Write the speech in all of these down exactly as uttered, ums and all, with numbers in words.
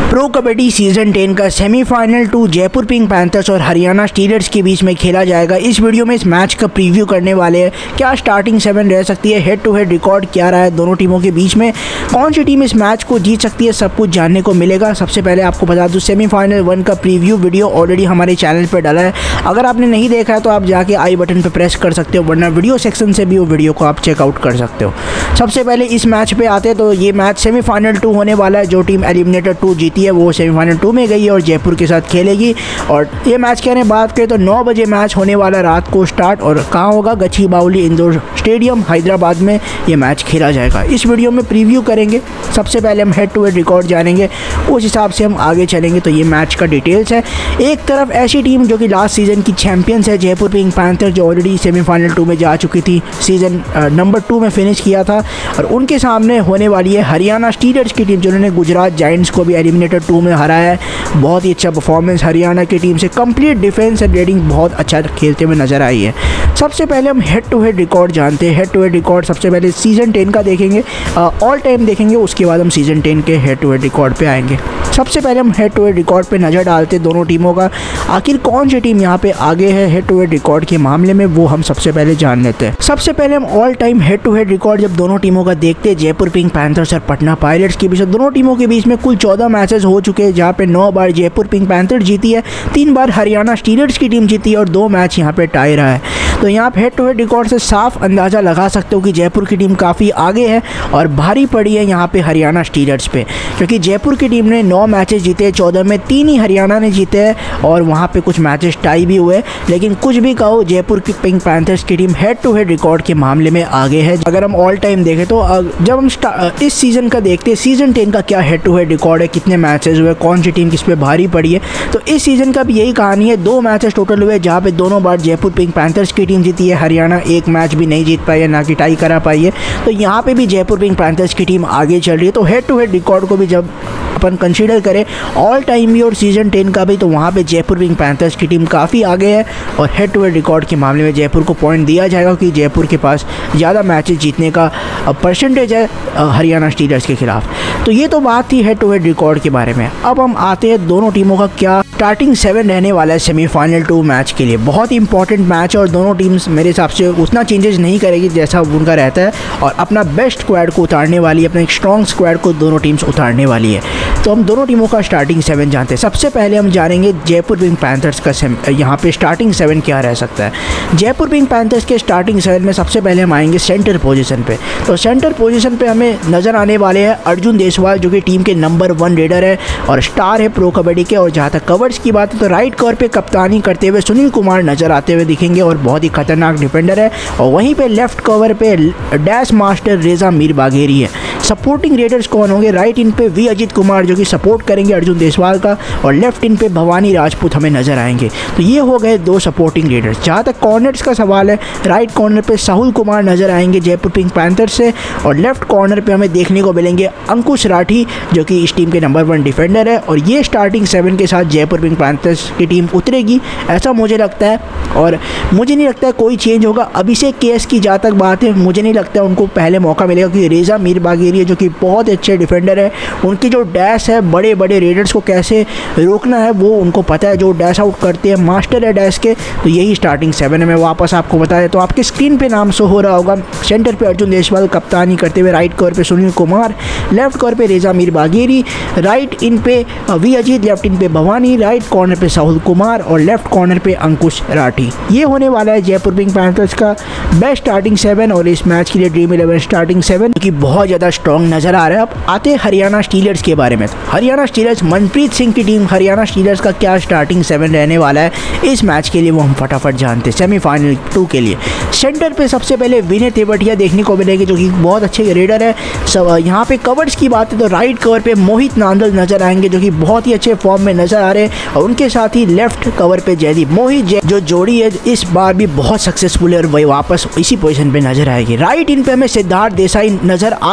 Pro Kabaddi season ten का semifinal two Jaipur Pink Panthers और Haryana stealers के बीच में खेला जाएगा। इस वीडियो में इस मैच का प्रीव्यू करने वाले हैं। क्या स्टार्टिंग सेवन रह सकती है, हेड टू हेड रिकॉर्ड क्या रहा है दोनों टीमों के बीच में, कौन सी टीम इस मैच को जीत सकती है, सब कुछ जानने को मिलेगा। सबसे पहले आपको बता दूं, सेमीफाइनल वन का प्रीव्यू वीडियो ऑलरेडी हमारे चैनल पर डाला है। अगर आपने नहीं देखा है तो आप जाके आई बटन पर प्रेस कर सकते हो, वरना वीडियो सेक्शन से भी वो वीडियो को आप चेकआउट कर सकते हो। सबसे पहले इस मैच पे आते हैं तो ये मैच सेमीफाइनल टू होने वाला है। जो टीम एलिमिनेटर टू जीती है वो सेमीफाइनल टू में गई है और जयपुर के साथ खेलेगी। और ये मैच की बात करें तो नौ बजे मैच होने वाला रात को स्टार्ट, और कहाँ होगा, गच्चीबावली इंडोर स्टेडियम हैदराबाद में ये मैच खेला जाएगा। इस वीडियो में प्रीव्यू करेंगे। सबसे पहले हम हेड टू हेड रिकॉर्ड जानेंगे, उस हिसाब से हम आगे चलेंगे। तो ये मैच का डिटेल्स है। एक तरफ ऐसी टीम जो कि लास्ट सीजन की चैंपियंस है, जयपुर पिंक पैंथर, जो ऑलरेडी सेमीफाइनल टू में जा चुकी थी, सीजन नंबर टू में फिनिश किया था। और उनके सामने होने वाली है हरियाणा स्टीलर्स की टीम, जिन्होंने गुजरात जायंट्स को भी एलिमिनेटर टू में हराया है। बहुत ही अच्छा परफॉर्मेंस हरियाणा की टीम से, कंप्लीट डिफेंस एंड रेडिंग बहुत अच्छा खेलते हुए नजर आई है। सबसे पहले हम हेड टू हेड रिकॉर्ड जानते हैं। हेड टू हेड रिकॉर्ड सबसे पहले सीजन टेन का देखेंगे, ऑल टाइम देखेंगे, उसके बाद हम सीजन टेन के हेड टू हेड रिकॉर्ड पे आएंगे। सबसे पहले हम हेड टू हेड रिकॉर्ड पे नज़र डालते हैं दोनों टीमों का। आखिर कौन सी टीम यहाँ पे आगे है हेड टू हेड रिकॉर्ड के मामले में, वो हम सबसे पहले जान लेते हैं। सबसे पहले हम all time head to head record जब दोनों टीमों का देखते हैं, जयपुर पिंक पैंथर्स और पटना पायरेट्स के बीच, दोनों टीमों के बीच में कुल चौदह मैचेस हो चुके हैं, जहाँ पे नौ बार जयपुर पिंक पैंथर्स जीती है, तीन बार हरियाणा स्टीलर्स की टीम जीती है और दो मैच यहाँ पे टाई रहा है। तो यहाँ पे हेड टू हेड रिकॉर्ड से साफ अंदाज़ा लगा सकते हो कि जयपुर की टीम काफ़ी आगे है और भारी पड़ी है यहाँ पे हरियाणा स्टीलर्स पे, क्योंकि जयपुर की टीम ने नौ मैचेस जीते, चौदह में तीन ही हरियाणा ने जीते हैं और वहाँ पे कुछ मैचेस टाई भी हुए। लेकिन कुछ भी कहो, जयपुर की पिंक पैंथर्स की team head to head record के मामले में आगे है। अगर हम ऑल टाइम देखें तो जब हम इस सीज़न का देखते हैं, सीज़न टेन का क्या हेड टू हेड रिकॉर्ड है, कितने मैचेस हुए, कौन सी टीम किस पे भारी पड़ी है, तो इस सीज़न का भी यही कहानी है। दो मैचेस टोटल हुए, जहाँ पे दोनों बार जयपुर पिंक पैंथर्स की टीम जीती है, हरियाणा एक मैच भी नहीं जीत पाई है, ना कि टाई करा पाई है। तो यहाँ पे भी जयपुर पिंक पैंथर्स की टीम आगे चल रही है। तो हेड टू हेड रिकॉर्ड को भी जब अपन कंसीडर करें, ऑल टाइम भी और सीजन टेन का भी, तो वहाँ पे जयपुर पिंक पैंथर्स की टीम काफ़ी आगे है। और हेड टू हेड रिकॉर्ड के मामले में जयपुर को पॉइंट दिया जाएगा कि जयपुर के पास ज़्यादा मैचेस जीतने का परसेंटेज है हरियाणा स्टीलर्स के खिलाफ। तो ये तो बात थी हेड टू हेड रिकॉर्ड के बारे में। अब हम आते हैं दोनों टीमों का क्या स्टार्टिंग सेवन रहने वाला है सेमीफाइनल टू मैच के लिए। बहुत ही इंपॉर्टेंट मैच है और दोनों टीम्स मेरे हिसाब से उतना चेंजेस नहीं करेगी जैसा उनका रहता है, और अपना बेस्ट स्क्वाड को उतारने वाली है, अपने एक स्ट्रॉन्ग स्क्वाड को दोनों टीम्स उतारने वाली है। तो हम दोनों टीमों का स्टार्टिंग सेवन जानते हैं। सबसे पहले हम जानेंगे जयपुर पिंक पैंथर्स का यहाँ पे स्टार्टिंग सेवन क्या रह सकता है। जयपुर पिंक पैंथर्स के स्टार्टिंग सेवन में सबसे पहले हम आएंगे सेंटर पोजीशन पे। तो सेंटर पोजीशन पे हमें नज़र आने वाले हैं अर्जुन देसवाल, जो कि टीम के नंबर वन रेडर है और स्टार है प्रो कबड्डी के। और जहाँ तक कवर्स की बात है तो राइट कवर पे कप्तानी करते हुए सुनील कुमार नज़र आते हुए दिखेंगे और बहुत ही खतरनाक डिफेंडर है। और वहीं पे लेफ्ट कवर पे dash master Reza Mir Bagheri है। सपोर्टिंग रेडर्स कौन होंगे, राइट इन पे वी अजित कुमार जो कि सपोर्ट करेंगे अर्जुन देसवाल का, और लेफ्ट इन पे भवानी राजपूत हमें नजर आएंगे। तो ये हो गए दो सपोर्टिंग रेडर्स। जहाँ तक कॉर्नर्स का सवाल है, राइट कॉर्नर पे साहुल कुमार नजर आएंगे जयपुर पिंक पैंथर्स से, और लेफ्ट कॉर्नर पे हमें देखने को मिलेंगे अंकुश राठी, जो कि इस टीम के नंबर वन डिफेंडर है। और ये स्टार्टिंग सेवन के साथ जयपुर पिंक पैंथर्स की टीम उतरेगी, ऐसा मुझे लगता है। और मुझे नहीं लगता है कोई चेंज होगा। अभिषेक केएस की जहाँ तक बात है, मुझे नहीं लगता है उनको पहले मौका मिलेगा, क्योंकि रेजा मीर बाघेरी जो कि बहुत अच्छे डिफेंडर है, उनकी जो डैश है, बड़े बड़े रेडर्स को कैसे रोकना है वो उनको पता है, जो डैश आउट करते हैं, मास्टर है डैश के। तो यही स्टार्टिंग सेवन है। मैं वापस आपको बता दें तो आपके स्क्रीन पे नाम शो हो रहा होगा। सेंटर पे अर्जुन देसवाल कप्तानी करते हुए, राइट कवर पे सुनील कुमार, लेफ्ट कवर पे रेजा मीर बाघेरी, राइट इन पे वी अजीत, लेफ्ट इन पे भवानी, राइट कॉर्नर पे साहुल कुमार और लेफ्ट कॉर्नर पे अंकुश राठी। ये होने वाला है जयपुर पिंक पैंथर्स का बेस्ट स्टार्टिंग सेवन। और इस मैच के लिए ड्रीम इलेवन स्टार्टिंग सेवन की बहुत ज़्यादा स्ट्रॉन्ग नजर आ रहा है। अब आते हैं हरियाणा स्टीलर्स के बारे में। हरियाणा स्टीलर्स, मनप्रीत सिंह की टीम, हरियाणा स्टीलर्स का क्या स्टार्टिंग सेवन रहने वाला है इस मैच के लिए, वो हम फटाफट जानते हैं। सेमीफाइनल टू के लिए सेंटर पे सबसे पहले विनय तेवटिया देखने को मिलेंगे, जो कि बहुत अच्छे रेडर है। सब यहाँ पे कवर्स की बात है तो राइट कवर पे मोहित नांदल नजर आएंगे, जो कि बहुत ही अच्छे फॉर्म में नजर आ रहे हैं। और उनके साथ ही लेफ्ट कवर पे जयदीप मोहित जो जोड़ी है इस बार भी बहुत सक्सेसफुल है और वही वापस इसी पोजीशन पे नजर आएगी। राइट इन पे हमें सिद्धार्थ देसाई नजर आ सकते हैं।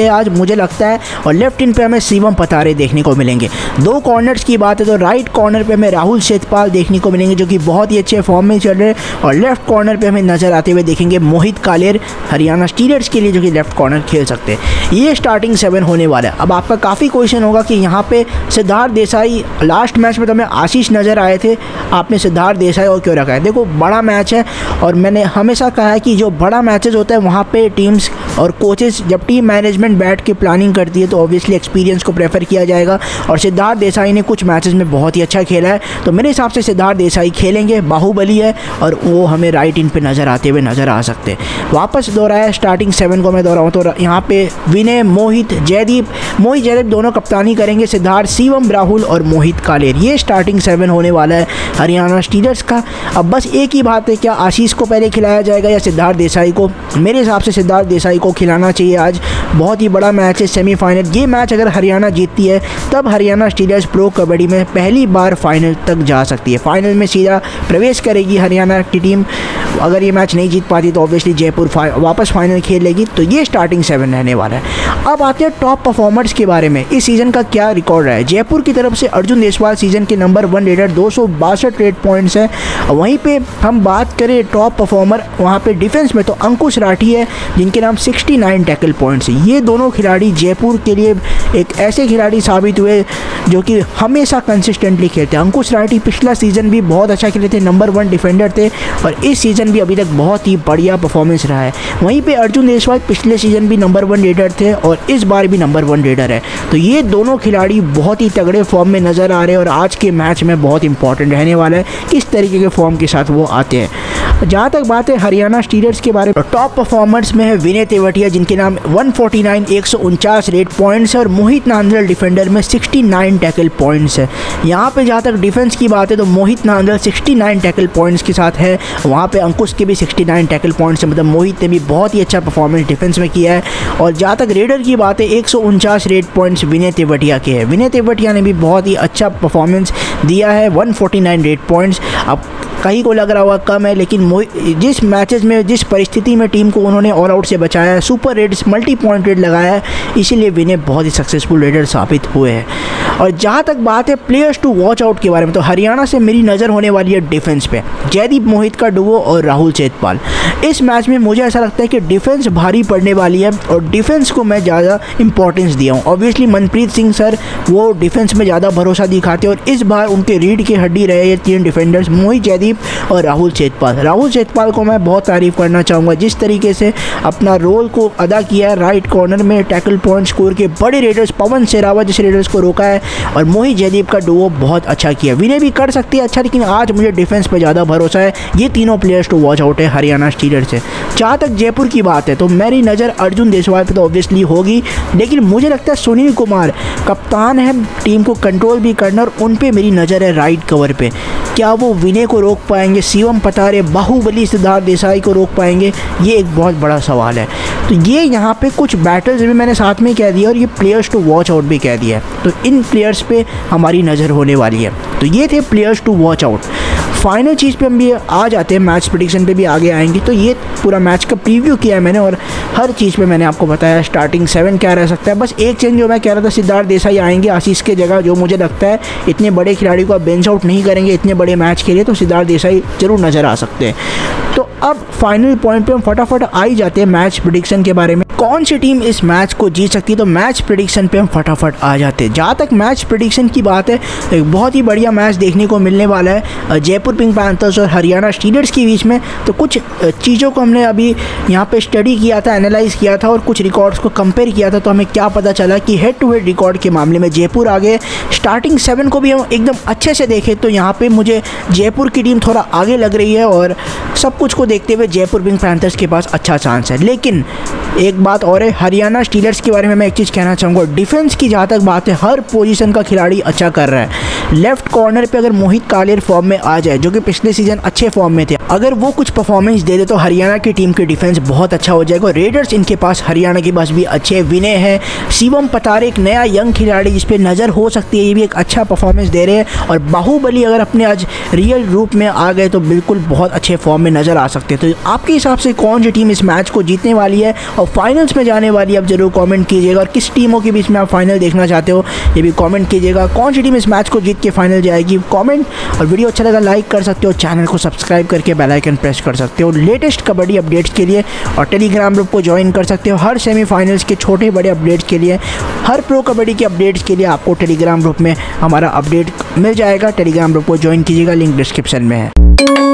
आज मुझे लगता है, और लेफ्ट इन पे हमें शिवम पतारे देखने को मिलेंगे। दो कॉर्नर्स की बात है तो राइट कॉर्नर पे हमें राहुल सेठपाल देखने को मिलेंगे जो कि बहुत ही अच्छे फॉर्म में चल रहे हैं, और लेफ्ट कॉर्नर पे हमें नजर आते हुए देखेंगे मोहित कालेर हरियाणा स्टीलर्स के लिए जो कि लेफ्ट कॉर्नर खेल सकते हैं। ये स्टार्टिंग सेवन होने वाला है। अब आपका काफ़ी क्वेश्चन होगा कि यहाँ पे सिद्धार्थ देसाई, लास्ट मैच में तो हमें आशीष नज़र आए थे, आपने सिद्धार्थ देसाई और क्यों रखा है? देखो बड़ा मैच है और मैंने हमेशा कहा है कि जो बड़ा मैचेस होता है वहाँ पे टीम्स और कोचेस, जब टीम मैनेजमेंट बैठ के प्लानिंग करती है तो ऑब्वियसली एक्सपीरियंस को प्रेफर किया जाएगा, और सिद्धार्थ देसाई ने कुछ मैचेस में बहुत ही अच्छा खेला है, तो मेरे हिसाब से सिद्धार्थ देसाई खेलेंगे। बाहुबली है और वो हमें राइट इन पे नज़र आते हुए नज़र आ सकते हैं। वापस दोहराया स्टार्टिंग सेवन को मैं दोहराऊँ तो यहाँ पे विनय, मोहित, जयदीप, मोहित जयदीप दोनों कप्तानी करेंगे, सिद्धार्थ, शिवम, राहुल और मोहित कालेर, ये स्टार्टिंग सेवन होने वाला है हरियाणा स्टीलर्स का। अब बस एक ही बात है, क्या आशीष को पहले खिलाया जाएगा या सिद्धार्थ देसाई को? मेरे हिसाब से सिद्धार्थ देसाई को खिलाना चाहिए। आज बहुत ही बड़ा मैच है, सेमीफाइनल। ये मैच अगर हरियाणा जीतती है तब हरियाणा स्टीलर्स प्रो कबड्डी में पहली बार फाइनल तक जा सकती है, फाइनल में सीधा प्रवेश करेगी हरियाणा की टीम। अगर ये मैच नहीं जीत पाती तो ऑब्वियसली जयपुर फाइ, वापस फाइनल खेल लेगी। तो ये स्टार्टिंग सेवन रहने वाला है। अब आते हैं टॉप परफॉर्मर्स के बारे में। इस सीज़न का क्या रिकॉर्ड रहा है? जयपुर की तरफ से अर्जुन देसवाल सीज़न के नंबर वन रेडर, दो सौ बासठ रेट पॉइंट्स हैं। वहीं पे हम बात करें टॉप परफॉर्मर, वहाँ पे डिफेंस में तो अंकुश राठी है जिनके नाम सिक्सटी नाइन टैकल पॉइंट्स हैं। ये दोनों खिलाड़ी जयपुर के लिए एक ऐसे खिलाड़ी साबित हुए जो कि हमेशा कंसिस्टेंटली खेलते हैं। अंकुश राठी पिछला सीज़न भी बहुत अच्छा खेले थे, नंबर वन डिफेंडर थे, और इस सीज़न भी अभी तक बहुत ही बढ़िया परफॉर्मेंस रहा है। वहीं पे अर्जुन देसवाल पिछले सीज़न भी नंबर वन रेडर थे और इस बार भी नंबर वन रेडर है। तो ये दोनों खिलाड़ी बहुत ही तगड़े फॉर्म में नज़र आ रहे हैं और आज के मैच में बहुत इंपॉर्टेंट रहने वाला है किस तरीके के फॉर्म के साथ वो आते हैं। जहाँ तक बात है हरियाणा स्टीलर्स के बारे में, टॉप परफॉर्मर्स में है विनय तेवटिया जिनके नाम वन फोर्टी नाइन एक सौ उनचास रेट पॉइंट्स है, और मोहित नांदल डिफेंडर में सिक्सटी नाइन टैकल पॉइंट्स है। यहाँ पे जहाँ तक डिफेंस की बात है तो Mohit Nandal sixty nine tackle points के साथ है, वहाँ पे अंकुश के भी सिक्सटी नाइन टैकल पॉइंट्स है, मतलब मोहित ने भी बहुत ही अच्छा परफॉर्मेंस डिफेंस में किया है। और जहाँ तक रेडर की बात है एक सौ उनचास रेट पॉइंट्स विनय तेवटिया के हैं। विनय तेवटिया ने भी बहुत ही अच्छा परफॉर्मेंस दिया है, one forty nine raid points. अब कहीं को लग रहा हुआ कम है, लेकिन जिस मैचेस में, जिस परिस्थिति में टीम को उन्होंने ऑल आउट से बचाया है, super raids, multi point raid लगाया है, इसीलिए विनय बहुत ही सक्सेसफुल रेडर साबित हुए हैं। और जहाँ तक बात है प्लेयर्स टू वॉच आउट के बारे में, तो हरियाणा से मेरी नज़र होने वाली है डिफेंस पे, जयदीप मोहित का डुओ और राहुल सेठपाल। इस मैच में मुझे ऐसा लगता है कि डिफेंस भारी पड़ने वाली है और डिफेंस को मैं ज़्यादा इंपॉर्टेंस दिया हूँ। ऑब्वियसली मनप्रीत सिंह सर वो डिफेंस में ज़्यादा भरोसा दिखाते हैं और इस बार उनके रीढ़ की हड्डी रहे ये तीन डिफेंडर्स, मोहित, जयदीप और राहुल सेठपाल। राहुल सेठपाल को मैं बहुत तारीफ़ करना चाहूँगा, जिस तरीके से अपना रोल को अदा किया है, राइट कॉर्नर में टैकल पॉइंट स्कोर के बड़े रेडर्स, पवन सेरावत जैसे रेडर्स को रोका है, और मोहित जयदीप का डुओ बहुत अच्छा किया। विनय भी कर सकती है अच्छा, लेकिन आज मुझे डिफेंस पे ज़्यादा भरोसा है। ये तीनों प्लेयर्स टू वॉच आउट है हरियाणा स्टीलर्स से। जहाँ तक जयपुर की बात है तो मेरी नज़र अर्जुन देसवाल पे तो ऑब्वियसली होगी, लेकिन मुझे लगता है सुनील कुमार कप्तान है, टीम को कंट्रोल भी करना, और उन पे मेरी नज़र है राइट कवर पे। क्या वो विनय को रोक पाएंगे? शिवम पतारे, बाहुबली सिद्धार्थ देसाई को रोक पाएंगे? ये एक बहुत बड़ा सवाल है। तो ये यहाँ पे कुछ बैटल्स भी मैंने साथ में कह दिया और ये प्लेयर्स टू वॉच आउट भी कह दिया है, तो इन प्लेयर्स पे हमारी नज़र होने वाली है। तो ये थे players to watch out. Final चीज़ पे हम भी आ जाते हैं, मैच प्रेडिक्शन पे भी आगे आएंगे। तो ये पूरा मैच का प्रीव्यू किया है मैंने और हर चीज़ पे मैंने आपको बताया स्टार्टिंग सेवन क्या रह सकता है। बस एक चेंज जो मैं कह रहा था, सिद्धार्थ देसाई आएंगे आशीष के जगह, जो मुझे लगता है इतने बड़े खिलाड़ी को आप बेंच आउट नहीं करेंगे इतने बड़े मैच के लिए, तो सिद्धार्थ देसाई जरूर नज़र आ सकते हैं। तो अब फाइनल पॉइंट पे हम फटाफट आ ही जाते हैं मैच प्रेडिक्शन के बारे में, कौन सी टीम इस मैच को जीत सकती है। तो मैच प्रेडिक्शन पे हम फटाफट आ जाते हैं। जहाँ तक मैच प्रेडिक्शन की बात है, एक बहुत ही बढ़िया मैच देखने को मिलने वाला है जयपुर पिंक पैंथर्स और हरियाणा स्टीलर्स के बीच में। तो कुछ चीज़ों को हमने अभी यहाँ पे स्टडी किया था, एनालाइज किया था और कुछ रिकॉर्ड्स को कंपेयर किया था, तो हमें क्या पता चला कि हेड टू हेड रिकॉर्ड के मामले में जयपुर आगे। स्टार्टिंग सेवन को भी हम एकदम अच्छे से देखें तो यहाँ पर मुझे जयपुर की टीम थोड़ा आगे लग रही है और सब कुछ को देखते हुए जयपुर पिंक पैंथर्स के पास अच्छा चांस है। लेकिन एक बात और है, हरियाणा स्टीलर्स के बारे में मैं एक चीज़ कहना चाहूँगा, डिफेंस की जहाँ तक बात है हर पोजीशन का खिलाड़ी अच्छा कर रहा है। लेफ्ट कॉर्नर पे अगर मोहित कालेर फॉर्म में आ जाए, जो कि पिछले सीजन अच्छे फॉर्म में थे, अगर वो कुछ परफॉर्मेंस दे दे तो हरियाणा की टीम की डिफेंस बहुत अच्छा हो जाएगा। रेडर्स इनके पास, हरियाणा के पास भी अच्छे विनय है, शिवम पतारे एक नया यंग खिलाड़ी जिस पे नज़र हो सकती है, ये भी एक अच्छा परफॉर्मेंस दे रहे हैं। और बाहुबली अगर अपने आज रियल रूप में आ गए तो बिल्कुल बहुत अच्छे फॉर्म में नज़र नज़र आ सकते हैं। तो आपके हिसाब से कौन सी टीम इस मैच को जीतने वाली है और फाइनल्स में जाने वाली है, आप जरूर कमेंट कीजिएगा। और किस टीमों के बीच में आप फाइनल देखना चाहते हो ये भी कमेंट कीजिएगा। कौन सी टीम इस मैच को जीत के फाइनल जाएगी कमेंट, और वीडियो अच्छा लगा लाइक कर सकते हो, चैनल को सब्सक्राइब करके बेल आइकन प्रेस कर सकते हो लेटेस्ट कबड्डी अपडेट्स के लिए। और टेलीग्राम ग्रुप को ज्वाइन कर सकते हो हर सेमीफाइनल्स के छोटे बड़े अपडेट्स के लिए, हर प्रो कबड्डी के अपडेट्स के लिए आपको टेलीग्राम ग्रुप में हमारा अपडेट मिल जाएगा। टेलीग्राम ग्रुप को ज्वाइन कीजिएगा, लिंक डिस्क्रिप्शन में है।